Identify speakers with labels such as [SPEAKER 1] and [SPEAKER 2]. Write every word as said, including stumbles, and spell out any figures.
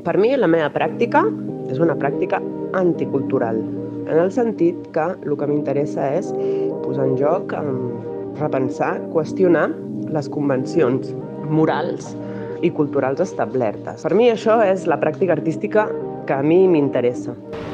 [SPEAKER 1] Per mi, la meva pràctica és una pràctica anticultural, en el sentit que el que m'interessa és posar en joc, repensar, qüestionar les convencions morals i culturals establertes. Per mi això és la pràctica artística que a mi m'interessa.